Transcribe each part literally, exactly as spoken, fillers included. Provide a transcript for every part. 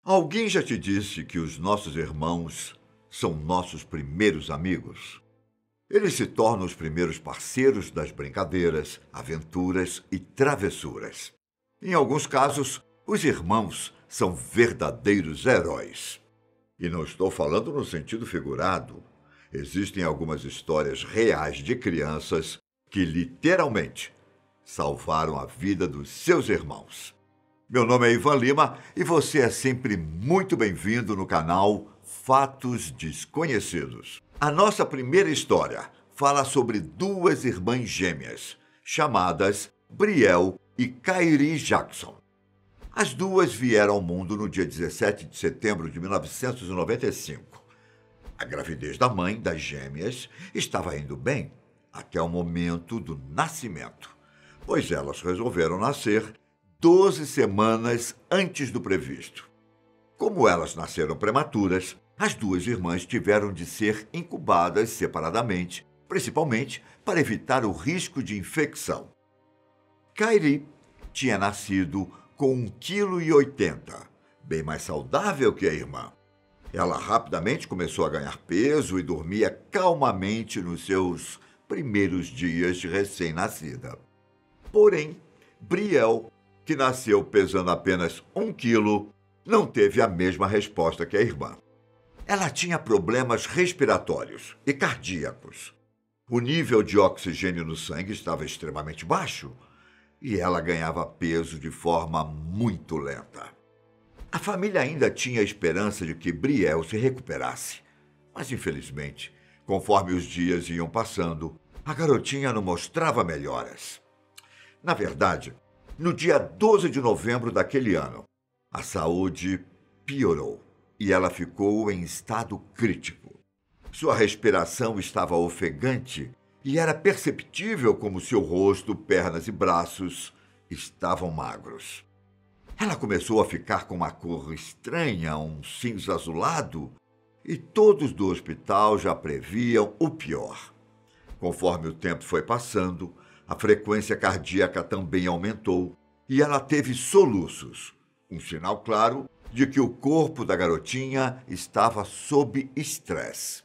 Alguém já te disse que os nossos irmãos são nossos primeiros amigos? Eles se tornam os primeiros parceiros das brincadeiras, aventuras e travessuras. Em alguns casos, os irmãos são verdadeiros heróis. E não estou falando no sentido figurado. Existem algumas histórias reais de crianças que literalmente salvaram a vida dos seus irmãos. Meu nome é Ivan Lima e você é sempre muito bem-vindo no canal Fatos Desconhecidos. A nossa primeira história fala sobre duas irmãs gêmeas, chamadas Brielle e Kyrie Jackson. As duas vieram ao mundo no dia dezessete de setembro de mil novecentos e noventa e cinco. A gravidez da mãe das gêmeas estava indo bem até o momento do nascimento, pois elas resolveram nascer doze semanas antes do previsto. Como elas nasceram prematuras, as duas irmãs tiveram de ser incubadas separadamente, principalmente para evitar o risco de infecção. Kyrie tinha nascido com um vírgula oitenta quilos, bem mais saudável que a irmã. Ela rapidamente começou a ganhar peso e dormia calmamente nos seus primeiros dias de recém-nascida. Porém, Brielle, que nasceu pesando apenas um quilo, não teve a mesma resposta que a irmã. Ela tinha problemas respiratórios e cardíacos. O nível de oxigênio no sangue estava extremamente baixo e ela ganhava peso de forma muito lenta. A família ainda tinha a esperança de que Brielle se recuperasse, mas infelizmente, conforme os dias iam passando, a garotinha não mostrava melhoras. Na verdade, no dia doze de novembro daquele ano, a saúde piorou e ela ficou em estado crítico. Sua respiração estava ofegante e era perceptível como seu rosto, pernas e braços estavam magros. Ela começou a ficar com uma cor estranha, um cinza azulado, e todos do hospital já previam o pior. Conforme o tempo foi passando, a frequência cardíaca também aumentou e ela teve soluços, um sinal claro de que o corpo da garotinha estava sob estresse.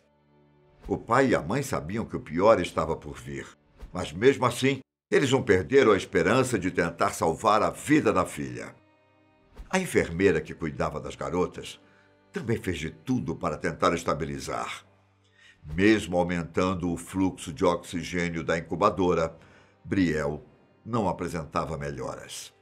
O pai e a mãe sabiam que o pior estava por vir, mas mesmo assim, eles não perderam a esperança de tentar salvar a vida da filha. A enfermeira que cuidava das garotas também fez de tudo para tentar estabilizar. Mesmo aumentando o fluxo de oxigênio da incubadora, Brielle não apresentava melhoras.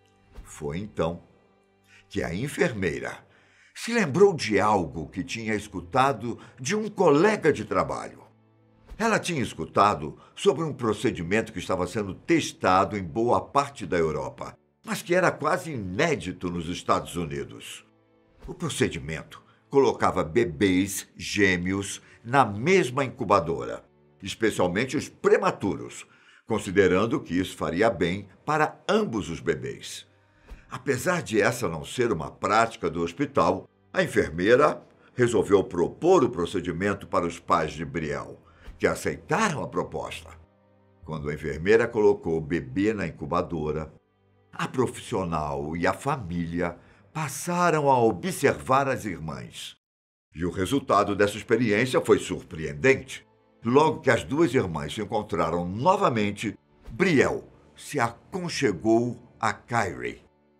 Foi então que a enfermeira se lembrou de algo que tinha escutado de um colega de trabalho. Ela tinha escutado sobre um procedimento que estava sendo testado em boa parte da Europa, mas que era quase inédito nos Estados Unidos. O procedimento colocava bebês gêmeos na mesma incubadora, especialmente os prematuros, considerando que isso faria bem para ambos os bebês. Apesar de essa não ser uma prática do hospital, a enfermeira resolveu propor o procedimento para os pais de Brielle, que aceitaram a proposta. Quando a enfermeira colocou o bebê na incubadora, a profissional e a família passaram a observar as irmãs. E o resultado dessa experiência foi surpreendente. Logo que as duas irmãs se encontraram novamente, Brielle se aconchegou a Kyrie.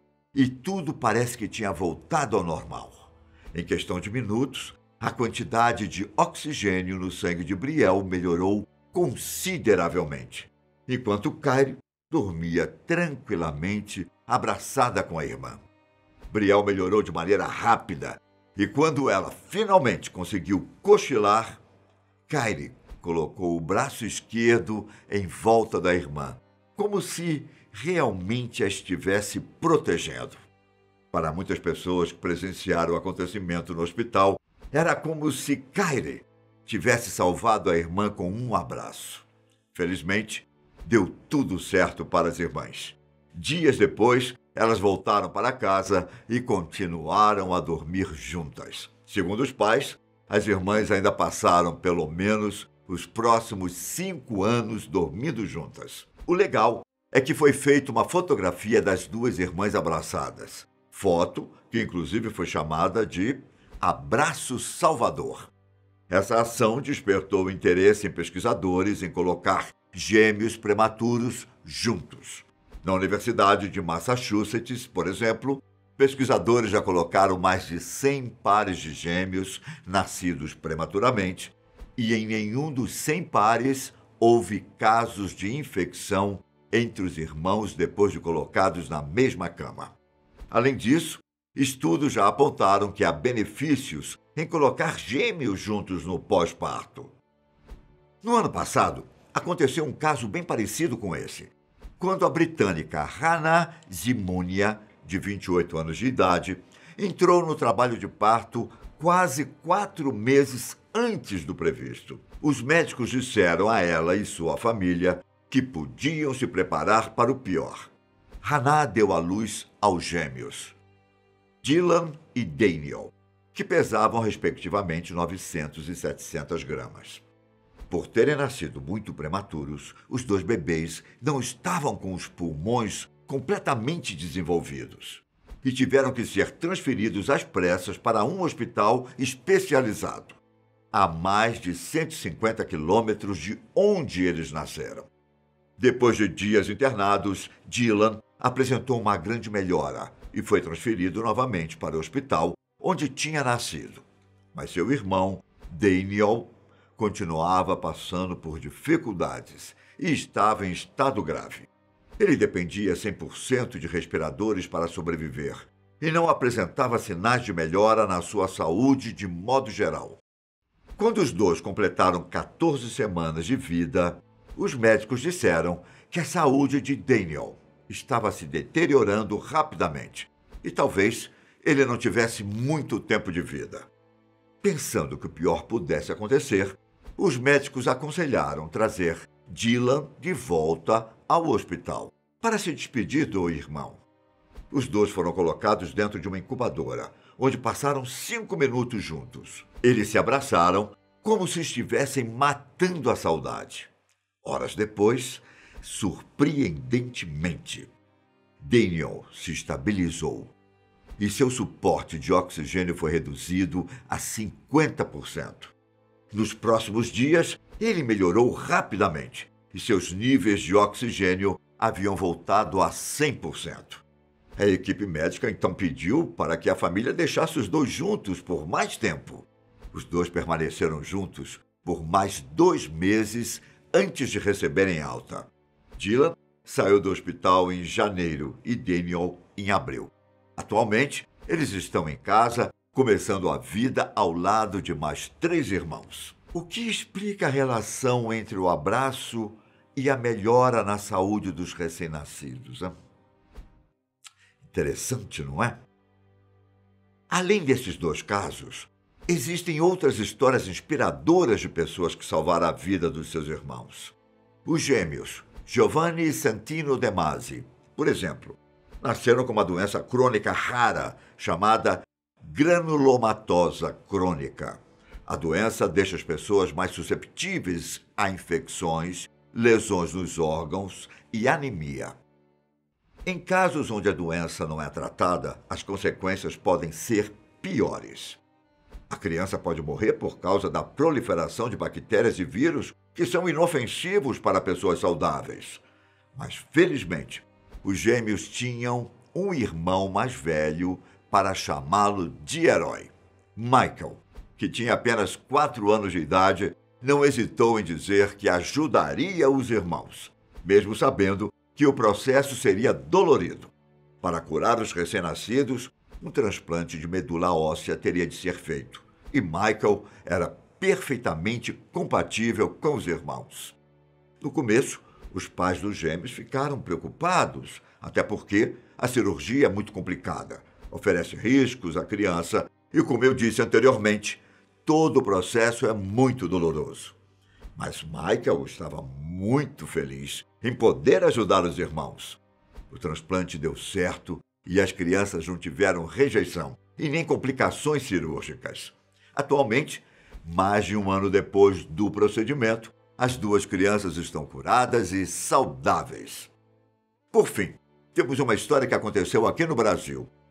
E tudo parece que tinha voltado ao normal. Em questão de minutos, a quantidade de oxigênio no sangue de Brielle melhorou consideravelmente, enquanto Kyrie dormia tranquilamente abraçada com a irmã. Brielle melhorou de maneira rápida e quando ela finalmente conseguiu cochilar, Kyrie colocou o braço esquerdo em volta da irmã, como se realmente a estivesse protegendo. Para muitas pessoas que presenciaram o acontecimento no hospital, era como se Kyrie tivesse salvado a irmã com um abraço. Felizmente, deu tudo certo para as irmãs. Dias depois, elas voltaram para casa e continuaram a dormir juntas. Segundo os pais, as irmãs ainda passaram pelo menos os próximos cinco anos dormindo juntas. O legal é que foi feita uma fotografia das duas irmãs abraçadas. Foto que inclusive foi chamada de Abraço Salvador. Essa ação despertou interesse em pesquisadores em colocar gêmeos prematuros juntos. Na Universidade de Massachusetts, por exemplo, pesquisadores já colocaram mais de cem pares de gêmeos nascidos prematuramente e em nenhum dos cem pares houve casos de infecção entre os irmãos depois de colocados na mesma cama. Além disso, estudos já apontaram que há benefícios em colocar gêmeos juntos no pós-parto. No ano passado, aconteceu um caso bem parecido com esse, quando a britânica Hannah Zimunia, de vinte e oito anos de idade, entrou no trabalho de parto quase quatro meses antes do previsto. Os médicos disseram a ela e sua família que podiam se preparar para o pior. Hannah deu à luz aos gêmeos, Dylan e Daniel, que pesavam respectivamente novecentos e setecentas gramas. Por terem nascido muito prematuros, os dois bebês não estavam com os pulmões completamente desenvolvidos e tiveram que ser transferidos às pressas para um hospital especializado, a mais de cento e cinquenta quilômetros de onde eles nasceram. Depois de dias internados, Dylan apresentou uma grande melhora e foi transferido novamente para o hospital onde tinha nascido. Mas seu irmão, Daniel, continuava passando por dificuldades e estava em estado grave. Ele dependia cem por cento de respiradores para sobreviver e não apresentava sinais de melhora na sua saúde de modo geral. Quando os dois completaram quatorze semanas de vida, os médicos disseram que a saúde de Daniel estava se deteriorando rapidamente e talvez ele não tivesse muito tempo de vida. Pensando que o pior pudesse acontecer, os médicos aconselharam trazer Dylan de volta ao hospital para se despedir do irmão. Os dois foram colocados dentro de uma incubadora, onde passaram cinco minutos juntos. Eles se abraçaram como se estivessem matando a saudade. Horas depois, surpreendentemente, Daniel se estabilizou e seu suporte de oxigênio foi reduzido a cinquenta por cento. Nos próximos dias, ele melhorou rapidamente e seus níveis de oxigênio haviam voltado a cem por cento. A equipe médica então pediu para que a família deixasse os dois juntos por mais tempo. Os dois permaneceram juntos por mais dois meses antes de receberem alta. Dylan saiu do hospital em janeiro e Daniel em abril. Atualmente, eles estão em casa, começando a vida ao lado de mais três irmãos. O que explica a relação entre o abraço e a melhora na saúde dos recém-nascidos? Hein? Interessante, não é? Além desses dois casos, existem outras histórias inspiradoras de pessoas que salvaram a vida dos seus irmãos. Os gêmeos Giovanni e Santino De Masi, por exemplo, nasceram com uma doença crônica rara chamada granulomatosa crônica. A doença deixa as pessoas mais susceptíveis a infecções, lesões nos órgãos e anemia. Em casos onde a doença não é tratada, as consequências podem ser piores. A criança pode morrer por causa da proliferação de bactérias e vírus que são inofensivos para pessoas saudáveis. Mas, felizmente, os gêmeos tinham um irmão mais velho para chamá-lo de herói. Michael, que tinha apenas quatro anos de idade, não hesitou em dizer que ajudaria os irmãos, mesmo sabendo que o processo seria dolorido. Para curar os recém-nascidos, um transplante de medula óssea teria de ser feito, e Michael era perfeitamente compatível com os irmãos. No começo, os pais dos gêmeos ficaram preocupados, até porque a cirurgia é muito complicada, oferece riscos à criança e, como eu disse anteriormente, todo o processo é muito doloroso. Mas Michael estava muito feliz em poder ajudar os irmãos. O transplante deu certo e as crianças não tiveram rejeição e nem complicações cirúrgicas. Atualmente, mais de um ano depois do procedimento, as duas crianças estão curadas e saudáveis. Por fim, temos uma história que aconteceu aqui no Brasil.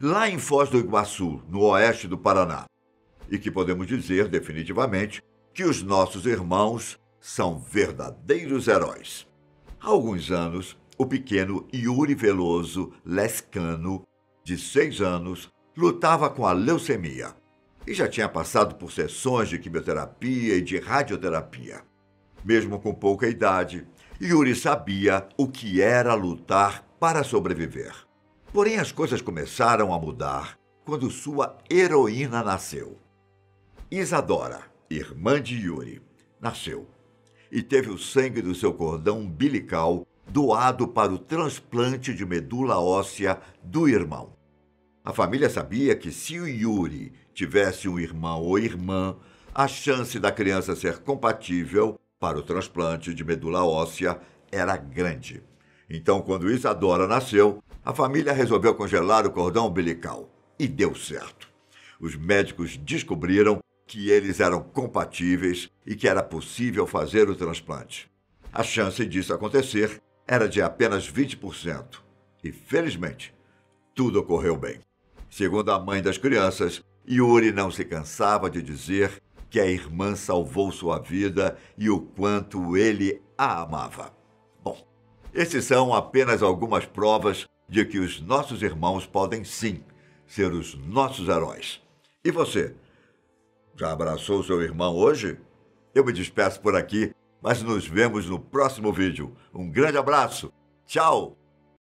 lá em Foz do Iguaçu, no oeste do Paraná. E que podemos dizer definitivamente que os nossos irmãos são verdadeiros heróis. Há alguns anos, o pequeno Yuri Veloso Lescano, de seis anos, lutava com a leucemia e já tinha passado por sessões de quimioterapia e de radioterapia. Mesmo com pouca idade, Yuri sabia o que era lutar para sobreviver. Porém, as coisas começaram a mudar quando sua heroína nasceu. Isadora, irmã de Yuri, nasceu e teve o sangue do seu cordão umbilical doado para o transplante de medula óssea do irmão. A família sabia que se o Yuri tivesse um irmão ou irmã, a chance da criança ser compatível para o transplante de medula óssea era grande. Então, quando Isadora nasceu, a família resolveu congelar o cordão umbilical. E deu certo. Os médicos descobriram que eles eram compatíveis e que era possível fazer o transplante. A chance disso acontecer era de apenas vinte por cento. E, felizmente, tudo ocorreu bem. Segundo a mãe das crianças, Yuri não se cansava de dizer que a irmã salvou sua vida e o quanto ele a amava. Bom, esses são apenas algumas provas de que os nossos irmãos podem sim ser os nossos heróis. E você? Já abraçou seu irmão hoje? Eu me despeço por aqui, mas nos vemos no próximo vídeo. Um grande abraço. Tchau!